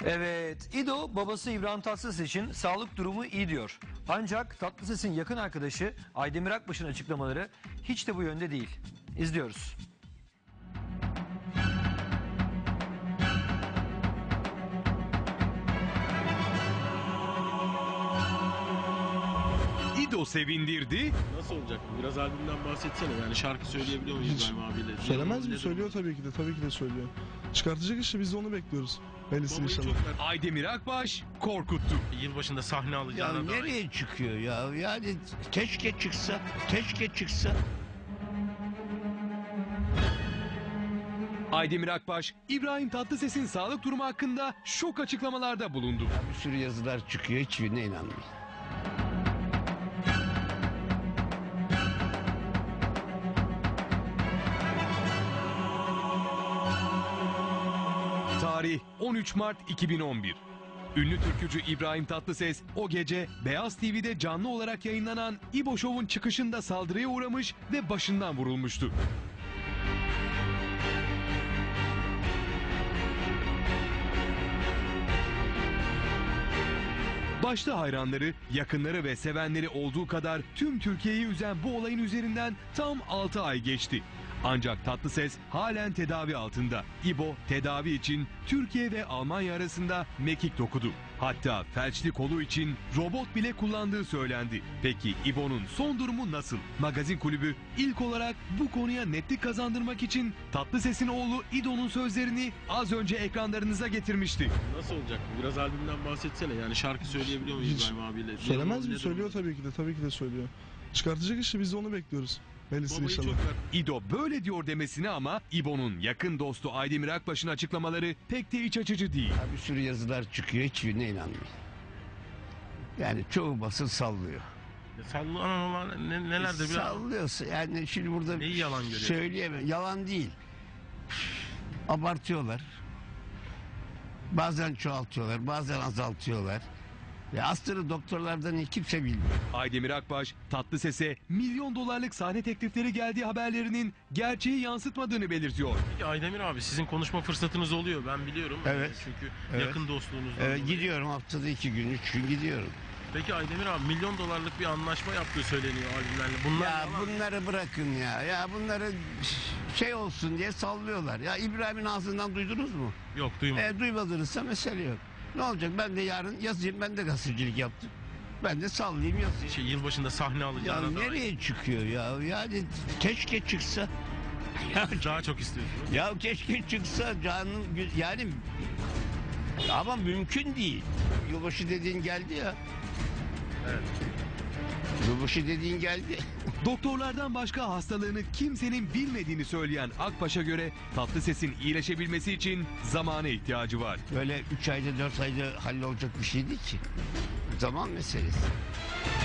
Evet, İdo babası İbrahim Tatlıses için sağlık durumu iyi diyor. Ancak Tatlıses'in yakın arkadaşı Aydemir Akbaş'ın açıklamaları hiç de bu yönde değil. İzliyoruz. İdo sevindirdi. Nasıl olacak bu? Biraz albümden bahsetsene. Yani şarkı söyleyebiliyor muyuz Hiç. İbrahim abiyle? Söylemez mi? Nedir? Söylüyor tabii ki de. Tabii ki de söylüyor. Çıkartacak işte, biz de onu bekliyoruz. Hayırlısı Babayı inşallah. çok Aydemir Akbaş korkuttu. yılbaşında sahne Ya alacağına dair. nereye çıkıyor ya? Yani keşke çıksa, keşke çıksa. Aydemir Akbaş, İbrahim Tatlıses'in sağlık durumu hakkında şok açıklamalarda bulundu. Bir sürü yazılar çıkıyor, hiçbirine inanmıyorum. Tarih 13 Mart 2011. Ünlü türkücü İbrahim Tatlıses o gece Beyaz TV'de canlı olarak yayınlanan İbo Show'un çıkışında saldırıya uğramış ve başından vurulmuştu. Başta hayranları, yakınları ve sevenleri olduğu kadar tüm Türkiye'yi üzen bu olayın üzerinden tam 6 ay geçti. Ancak Tatlıses halen tedavi altında. İbo tedavi için Türkiye ve Almanya arasında mekik dokudu. Hatta felçli kolu için robot bile kullandığı söylendi. Peki İbo'nun son durumu nasıl? Magazin Kulübü ilk olarak bu konuya netlik kazandırmak için Tatlıses'in oğlu İdo'nun sözlerini az önce ekranlarınıza getirmişti. Nasıl olacak bu? Biraz albümden bahsetsene. Yani şarkı söyleyebiliyor muyuz Hiç. İbrahim abiyle? Söylemez mi? Nedir? Söylüyor tabii ki de. Tabii ki de söylüyor. Çıkartacak işte, biz de onu bekliyoruz. Hayırlısı Babayı inşallah. çok İdo böyle diyor demesine ama İbo'nun yakın dostu Aydemir Akbaş'ın açıklamaları pek de iç açıcı değil. Ya bir sürü yazılar çıkıyor, hiçbirine inanmıyorum. Yani çoğu basın sallıyor. Sallanan neler de biraz. Sallıyorsa yani şimdi burada Neyi yalan görüyor? söyleyemem. Yalan değil. Abartıyorlar. Bazen çoğaltıyorlar, bazen azaltıyorlar. Ve aslında doktorlardan hiç kimse bilmiyor. Aydemir Akbaş, Tatlıses'e milyon dolarlık sahne teklifleri geldiği haberlerinin gerçeği yansıtmadığını belirtiyor. Peki Aydemir abi, sizin konuşma fırsatınız oluyor, ben biliyorum. Evet. Çünkü Evet. yakın dostluğunuzdan Evet, dolayı. gidiyorum haftada 2 gün, 3 gün gidiyorum. Peki Aydemir abi, milyon dolarlık bir anlaşma yaptığı söyleniyor albümlerle. Bunlar Ya yalan. bunları bırakın ya. Ya bunları şey olsun diye sallıyorlar. Ya İbrahim'in ağzından duydunuz mu? Yok, duymadım. Duymadınızsa mesele yok. Ne olacak? Ben de yarın yazayım. Ben de gazetecilik yaptım. Ben de sallayayım yazayım. Yılbaşında sahne Ya alacağına dair. nereye çıkıyor ya? Yani keşke çıksa. Ya, Daha çok istiyorsunuz. ya keşke çıksa canım yani ama mümkün değil. Yılbaşı dediğin geldi ya. Evet. Yılbaşı dediğin geldi. Doktorlardan başka hastalığını kimsenin bilmediğini söyleyen Akbaş'a göre Tatlıses'in iyileşebilmesi için zamana ihtiyacı var. Böyle 3 ayda 4 ayda hallolacak bir şey değil ki. Zaman meselesi.